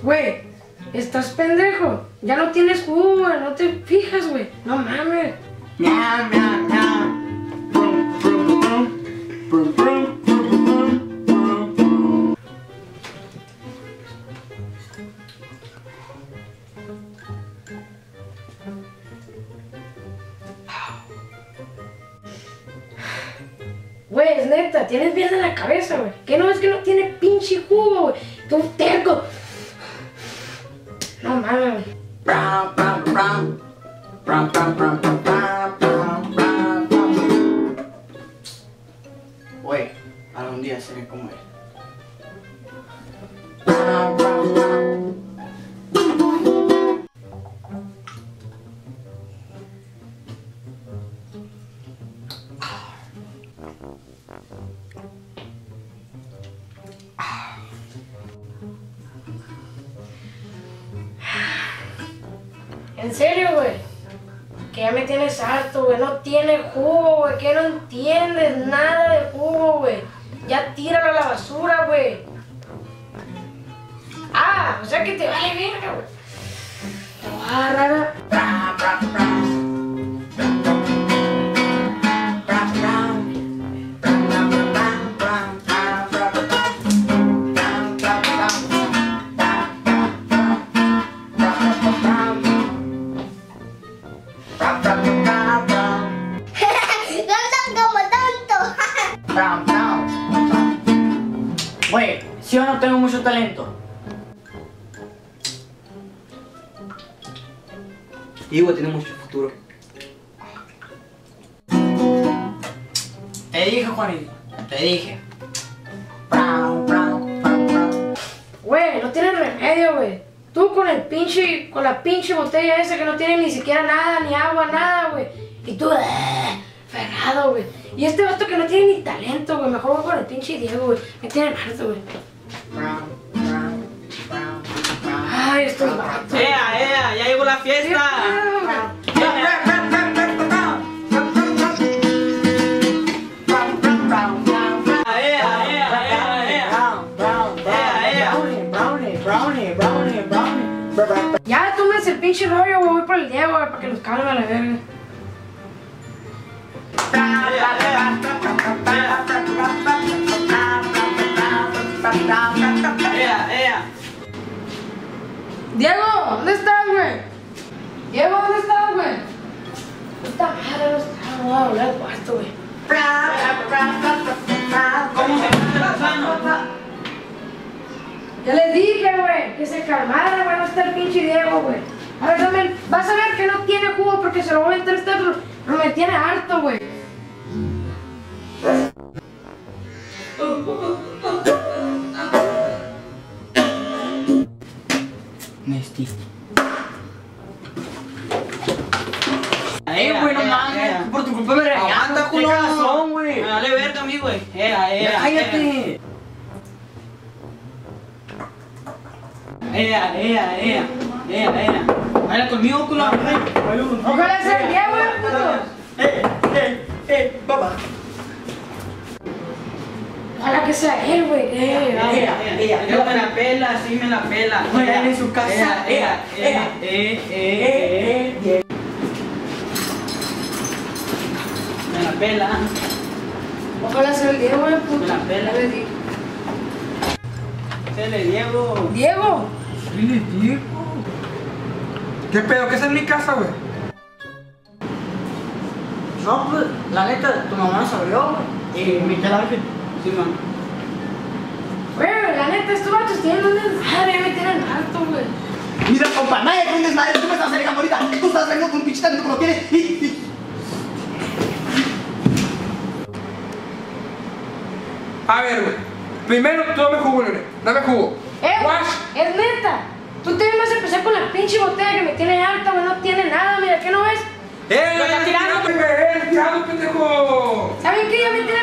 Güey, estás pendejo. Ya no tienes jugo, güey. No te fijas, güey. No mames. Miau, miau, miau. Brum, brum, brum. Brum, brum, brum, brum, brum, brum. Güey, es neta, tienes mierda en la cabeza, güey. ¿Qué no ves que no tiene pinche jugo, güey? Tú terco. No mames. Brum, brum, brum. Brum, brum, brum, brum, brum, brum, brum, brum. Güey, algún día seré como él. Brum, brum, brum. En serio, güey. Que ya me tienes harto, güey. No tiene jugo, güey. Que no entiendes nada de jugo, güey. Ya tíralo a la basura, güey. Ah, o sea que te vale verga, güey. Te voy a agarrar. Brum, brum, brum. Güey, si yo no tengo mucho talento. Digo, tiene mucho futuro. Te dije, Juanito, te dije. Güey, no tiene remedio, güey. Tú con con la pinche botella esa que no tiene ni siquiera nada, ni agua, nada, güey. Y tú, ferrado, güey. Y este vato que no tiene ni talento, güey. Mejor voy con el pinche Diego, güey. Me tiene harto, güey. Ay, estos vatos. ¡Ea! ¡Ya llegó la fiesta! Ya, tómense el pinche rollo, güey. Voy por el Diego, güey, para que los calmen a la verga. Diego, ¿dónde estás, güey? Diego, ¿dónde estás, güey? Puta madre, no está, no voy a volver al cuarto, güey. ¿Cómo se pone las manos? Ya les dije, güey, que se calmaran, güey, no está el pinche Diego, güey. Ahora también, vas a ver que no tiene jugo porque se lo voy a meter este otro. No me tiene harto, güey. Nesty. Güey, no mames. Por tu culpa me regañaste. Aguanta, ¿Qué culo. razón, güey? Me vale verga a mí, güey. Ya cállate. Baila conmigo, culo. Ojalá sea el Diego, güey, putos. Papá. Ojalá que sea él, güey. Yo me la pela, sí me la pela. Juegan en su casa. Me la pela. Ojalá sea el Diego, güey, putos. Me la pela. Ya les dije. Sele, Diego. Diego. ¿Qué pedo? ¿Qué es en mi casa, güey? No, pues, la neta, tu mamá nos abrió, güey. Y invité al Ángel. Sí, man. Güey, la neta, estos vatos tienen un desmadre, me tienen harto, güey. Mira, compa, nadie tiene desmadre. Tú me estás alegando ahorita. Tú estás saliendo con un pinche talento como lo tienes. A ver, güey. Primero, tú dame jugo, nene. Dame jugo. Wash. Es neta. Tú te vas a empezar con la pinche botella que me tiene harta, güey. No tiene nada, mira, ¿qué no ves? ¡Tirando, pendejo! ¿Saben qué? Ya me tiene